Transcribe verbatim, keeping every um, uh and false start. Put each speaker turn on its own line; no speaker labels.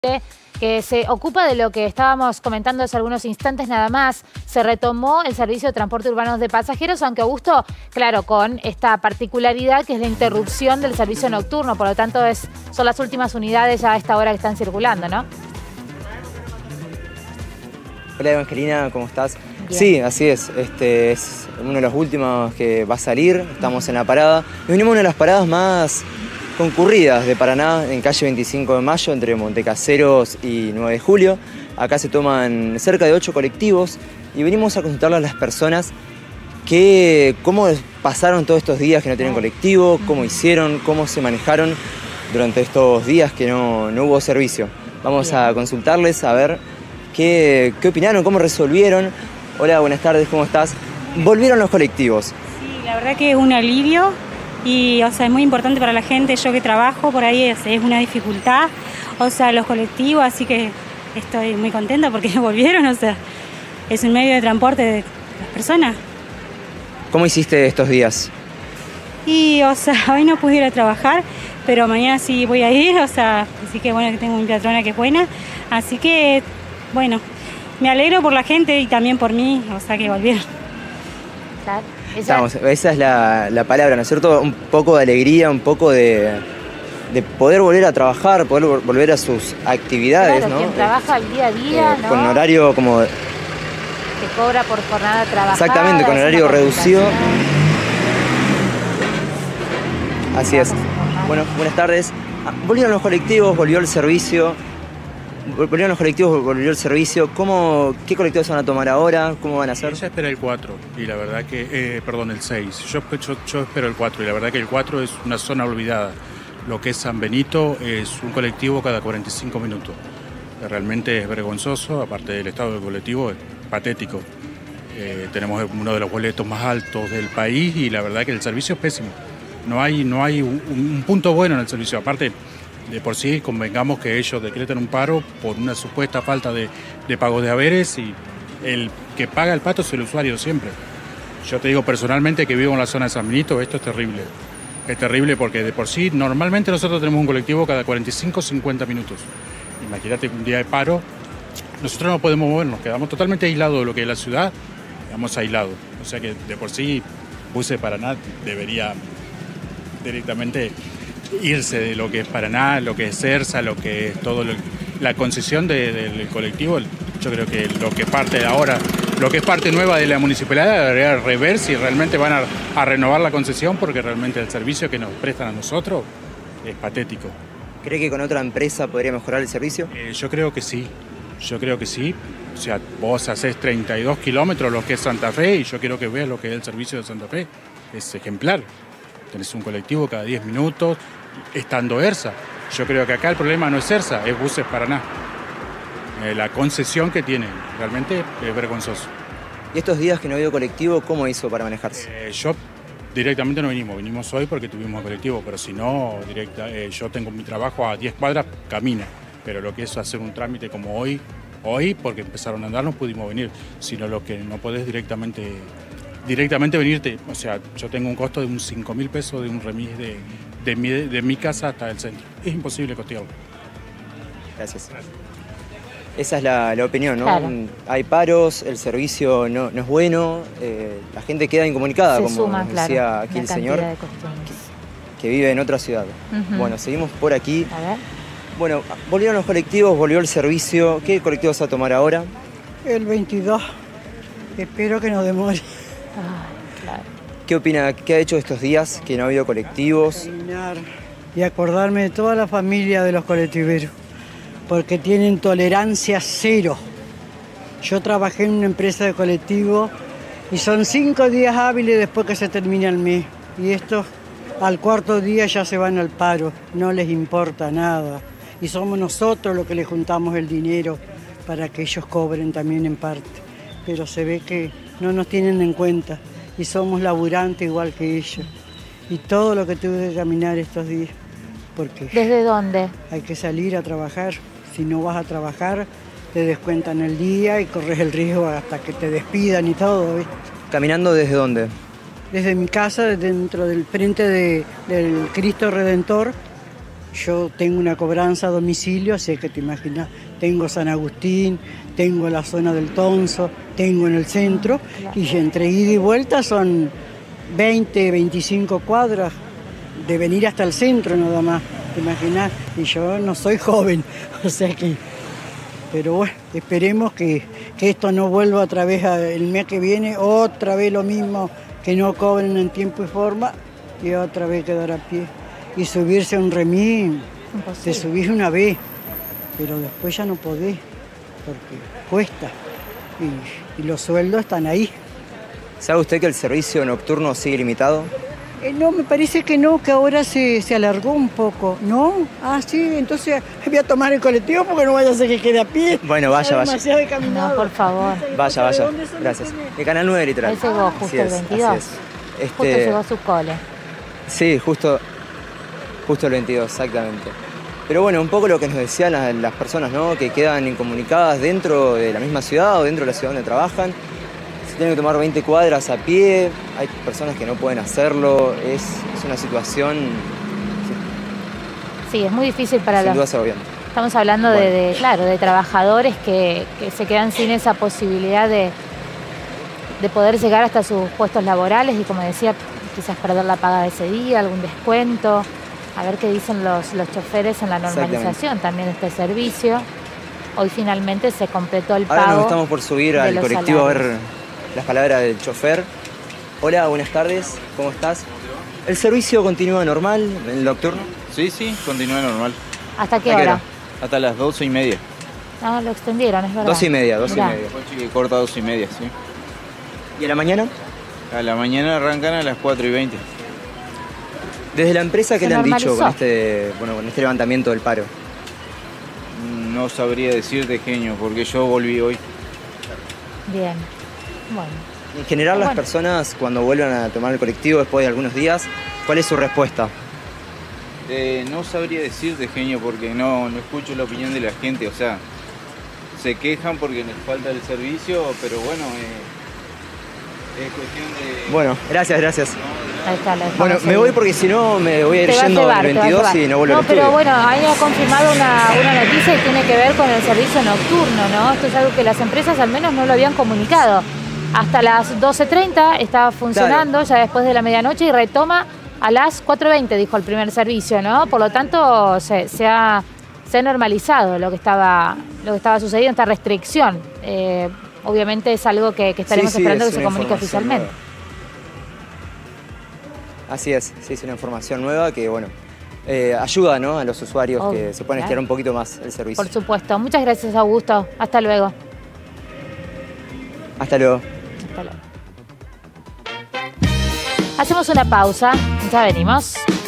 que se ocupa de lo que estábamos comentando hace algunos instantes nada más. Se retomó el servicio de transporte urbano de pasajeros, aunque Augusto, claro, con esta particularidad que es la interrupción del servicio nocturno, por lo tanto es, son las últimas unidades ya a esta hora que están circulando, ¿no?
Hola Evangelina, ¿cómo estás?
Bien.
Sí, así es. Este es uno de los últimos que va a salir. Estamos en la parada. Y venimos a una de las paradas más concurridas de Paraná, en calle veinticinco de mayo, entre Montecaseros y nueve de julio. Acá se toman cerca de ocho colectivos y venimos a consultarle a las personas que, cómo pasaron todos estos días que no tienen colectivo, cómo hicieron, cómo se manejaron durante estos días que no, no hubo servicio. Vamos Bien. a consultarles a ver qué, qué opinaron, cómo resolvieron. Hola, buenas tardes, ¿cómo estás? Volvieron los colectivos.
Sí, la verdad que es un alivio. Y, o sea, es muy importante para la gente. Yo que trabajo por ahí es, es una dificultad, o sea, los colectivos, así que estoy muy contenta porque volvieron, o sea, es un medio de transporte de las personas.
¿Cómo hiciste estos días?
Y, o sea, hoy no pude ir a trabajar, pero mañana sí voy a ir, o sea, así que bueno, que tengo mi patrona que es buena, así que, bueno, me alegro por la gente y también por mí, o sea, que volvieron.
Claro.
Estamos, esa es la, la palabra, ¿no es cierto? Un poco de alegría, un poco de, de poder volver a trabajar, poder volver a sus actividades,
claro,
¿no?
Quien trabaja el día a día,
eh,
¿no?
Con horario como...
Que cobra por jornada trabajada.
Exactamente, con horario reducido. Así es. Bueno, buenas tardes. Volvieron los colectivos, volvió el servicio. Volvieron los colectivos, volvió el servicio. ¿Cómo, ¿Qué colectivos van a tomar ahora? ¿Cómo van a hacer?
Ella espera el cuatro y la verdad que, eh, perdón, el seis. Yo, yo, yo espero el cuatro y la verdad que el cuatro es una zona olvidada. Lo que es San Benito es un colectivo cada cuarenta y cinco minutos. Realmente es vergonzoso, aparte del estado del colectivo, es patético. Eh, tenemos uno de los boletos más altos del país y la verdad que el servicio es pésimo. No hay, no hay un, un punto bueno en el servicio, aparte... De por sí, convengamos que ellos decretan un paro por una supuesta falta de, de pago de haberes y el que paga el pato es el usuario siempre. Yo te digo personalmente que vivo en la zona de San Benito, esto es terrible. Es terrible porque de por sí, normalmente nosotros tenemos un colectivo cada cuarenta y cinco a cincuenta minutos. Imagínate un día de paro, nosotros no podemos movernos, quedamos totalmente aislados de lo que es la ciudad, quedamos aislados. O sea que de por sí, Buses Paraná debería directamente... irse de lo que es Paraná, lo que es Cersa, lo que es todo lo, la concesión de, de, del colectivo. Yo creo que lo que parte de ahora, lo que es parte nueva de la municipalidad debería rever si realmente van a, a renovar la concesión, porque realmente el servicio que nos prestan a nosotros es patético.
¿Cree que con otra empresa podría mejorar el servicio?
Eh, yo creo que sí, yo creo que sí. O sea, vos hacés treinta y dos kilómetros lo que es Santa Fe y yo quiero que veas lo que es el servicio de Santa Fe. Es ejemplar. Tenés un colectivo cada diez minutos, estando ERSA. Yo creo que acá el problema no es ERSA, es Buses Paraná. Eh, la concesión que tienen, realmente es vergonzoso.
¿Y estos días que no ha habido colectivo, cómo hizo para manejarse?
Eh, yo directamente no vinimos, vinimos hoy porque tuvimos colectivo, pero si no, directa, eh, yo tengo mi trabajo a diez cuadras, camina. Pero lo que es hacer un trámite como hoy, hoy porque empezaron a andar no pudimos venir, sino lo que no podés directamente... directamente venirte, o sea, yo tengo un costo de un cinco mil pesos de un remis de, de, mi, de mi casa hasta el centro. Es imposible costearlo.
Gracias. Gracias. Esa es la, la opinión, ¿no?
Claro.
Hay paros, el servicio no, no es bueno, eh, la gente queda incomunicada,
Se
como
suma,
decía
claro,
aquí
la
el señor,
cantidad de costumbres.
que, que vive en otra ciudad.
Uh-huh.
Bueno, seguimos por aquí.
A ver.
Bueno, volvieron los colectivos, volvió el servicio. ¿Qué colectivos va a tomar ahora?
El veintidós. Espero que no demore.
Ay, claro.
¿Qué opina? ¿Qué ha hecho estos días que no ha habido colectivos?
Caminar y acordarme de toda la familia de los colectiveros, porque tienen tolerancia cero. Yo trabajé en una empresa de colectivo y son cinco días hábiles después que se termina el mes. Y estos al cuarto día ya se van al paro, no les importa nada. Y somos nosotros los que les juntamos el dinero para que ellos cobren también en parte. Pero se ve que no nos tienen en cuenta y somos laburantes igual que ellos. Y todo lo que tuve que caminar estos días, porque
¿Desde dónde?
hay que salir a trabajar. Si no vas a trabajar, te descuentan el día y corres el riesgo hasta que te despidan y todo, ¿viste?
¿Caminando desde dónde?
Desde mi casa, dentro del frente de, del Cristo Redentor, Yo tengo una cobranza a domicilio, así que te imaginas, tengo San Agustín, tengo la zona del Tonso, tengo en el centro, y entre ida y vuelta son veinte, veinticinco cuadras de venir hasta el centro nada más, te imaginas, y yo no soy joven, o sea que, pero bueno, esperemos que, que esto no vuelva otra vez a, el mes que viene, otra vez lo mismo, que no cobren en tiempo y forma, y otra vez quedar a pie. Y subirse a un remis, te subís una vez, pero después ya no podés, porque cuesta, y, y los sueldos están ahí.
¿Sabe usted que el servicio nocturno sigue limitado?
Eh, no, me parece que no, que ahora se, se alargó un poco, ¿no? Ah, sí, entonces voy a tomar el colectivo porque no vaya a ser que quede a pie.
Bueno, vaya, vaya.
Demasiado de caminado.
No, por favor.
Vaya, vaya. Gracias. De Canal nueve, literal.
Ahí llegó justo
Así
el
es,
veintidós.
así es.
Justo
Este,
llegó su cole.
Sí, justo, justo el veintidós, exactamente. Pero bueno, un poco lo que nos decían las, las personas, ¿no? Que quedan incomunicadas dentro de la misma ciudad o dentro de la ciudad donde trabajan. Se tienen que tomar veinte cuadras a pie, hay personas que no pueden hacerlo, es, es una situación
Sí, es muy difícil para
sin
los...
duda agobiante.
Estamos hablando
Bueno.
de, de, claro, de trabajadores que, que se quedan sin esa posibilidad de, de poder llegar hasta sus puestos laborales y, como decía, quizás perder la paga de ese día, algún descuento. A ver qué dicen los, los choferes en la normalización también de este servicio. Hoy finalmente se completó el pago.
Ahora nos estamos por subir
de
al
los
colectivo a ver
salarios.
las palabras del chofer. Hola, buenas tardes, ¿cómo estás? ¿El servicio continúa normal, el nocturno?
Sí, sí, continúa normal.
¿Hasta qué
¿A qué
hora?
hora?
Hasta las doce y media.
No, lo extendieron, es verdad.
Dos y media, dos
Mirá.
y media.
Coche que corta doce y media, sí.
¿Y a la mañana?
A la mañana arrancan a las cuatro y veinte.
Desde la empresa, ¿qué
Se
le han dicho con
normalizó.
este, bueno, con este levantamiento del paro?
No sabría decirte, genio, porque yo volví hoy.
Bien. Bueno.
En general, las
Bueno.
personas cuando vuelvan a tomar el colectivo después de algunos días, ¿cuál es su respuesta?
Eh, no sabría decirte, genio, porque no, no escucho la opinión de la gente. O sea, se quejan porque les falta el servicio, pero bueno, eh, es cuestión de...
Bueno, gracias, gracias.
Ahí está, la dejamos
Bueno, me
ahí.
voy porque si no me voy a ir
Te va a
yendo
llevar,
al
te va a
veintidós
llevar.
y no vuelvo
No,
al
pero
estudio.
bueno, ahí ha confirmado una, una noticia y tiene que ver con el servicio nocturno, ¿no? Esto es algo que las empresas al menos no lo habían comunicado. Hasta las doce treinta estaba funcionando, ya después de la medianoche, y retoma a las cuatro veinte, dijo el primer servicio, ¿no? Por lo tanto, se, se, ha, se ha normalizado lo que estaba, lo que estaba sucediendo, esta restricción. Eh, obviamente es algo que, que estaremos
Sí, sí,
esperando
es
que se
una
comunique
información
oficialmente.
nueva. Así es, sí, es una información nueva que, bueno, eh, ayuda, ¿no?, a los usuarios
Obvio,
que se puedan
claro.
estirar un poquito más el servicio.
Por supuesto. Muchas gracias, Augusto. Hasta luego.
Hasta luego.
Hasta luego. Hacemos una pausa, ya venimos.